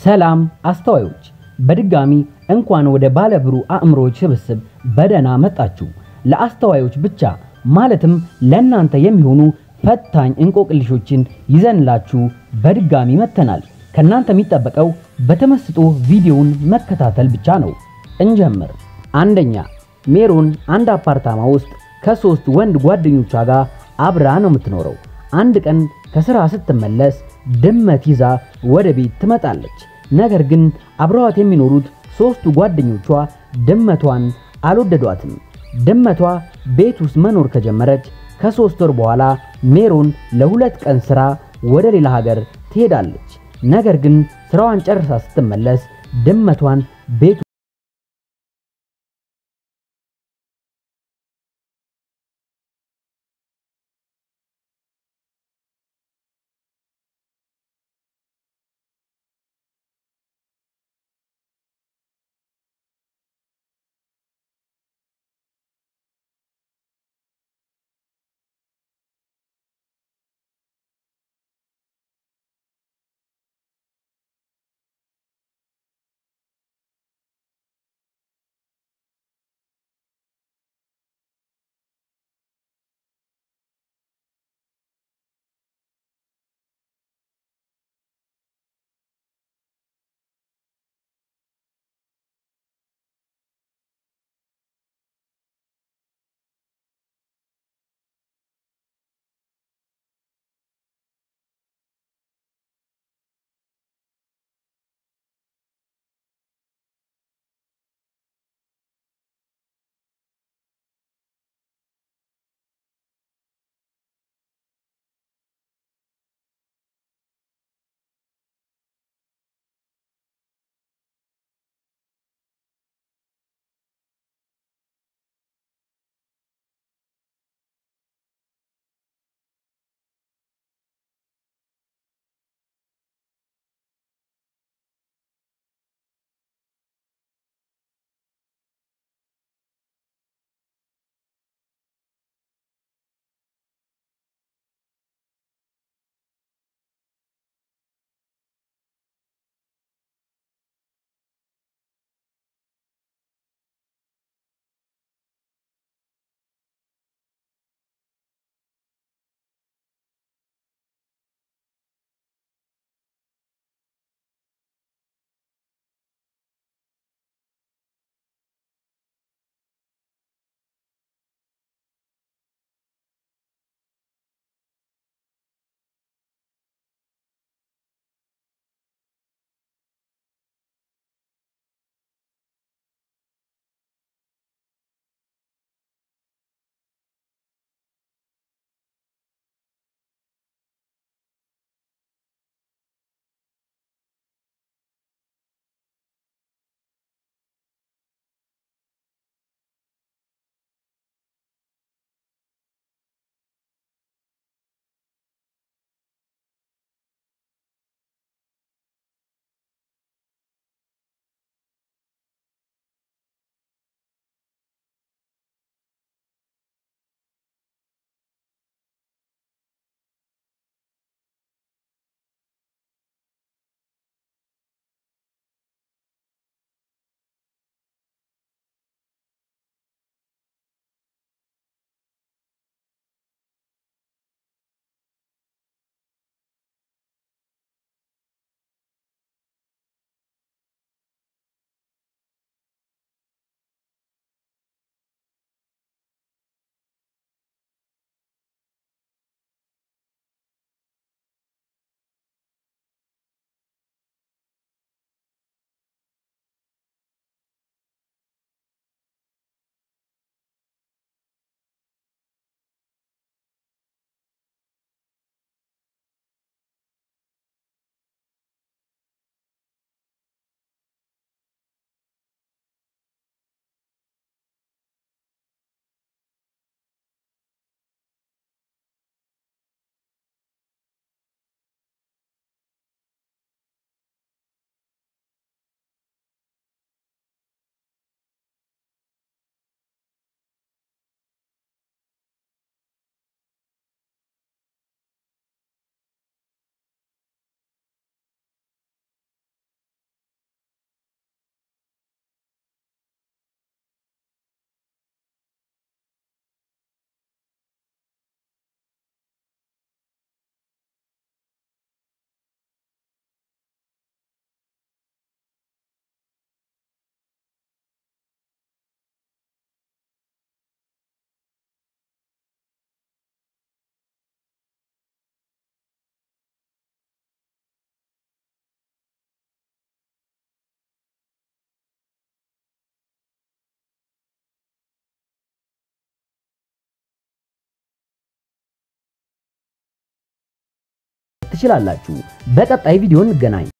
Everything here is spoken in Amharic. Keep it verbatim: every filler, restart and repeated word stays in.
ሰላም አስተዋዮች በድጋሚ እንኳን ወደ ባለብሩ አእምሮች ስብስብ በደና መጣችሁ። ለአስተዋዮች ብቻ ማለትም ለናንተ የሚሆኑ ፈታኝ እንቆቅልሾችን ይዘንላችሁ በድጋሚ መተናል። ከናንተ የሚጠበቀው በተመስጦ ቪዲዮውን መከታተል ብቻ ነው። እንጀምር። አንደኛ ሜሮን አንድ አፓርታማ ውስጥ ከሶስት ወንድ ጓደኞቿ ጋር አብራ ነው የምትኖረው። አንድ ቀን ከስራ ስትመለስ ድመት ይዛ ወደ ቤት ትመጣለች። ነገር ግን አብረዋት የሚኖሩት ሶስቱ ጓደኞቿ ድመቷን አልወደዷትም። ድመቷ ቤት ውስጥ መኖር ከጀመረች ከሶስት ወር በኋላ ሜሮን ለሁለት ቀን ስራ ወደ ሌላ ሀገር ትሄዳለች። ነገር ግን ስራዋን ጨርሳ ስትመለስ ድመቷን ቤት ትችላላችሁ። በቀጣይ ቪዲዮ እንገናኝ።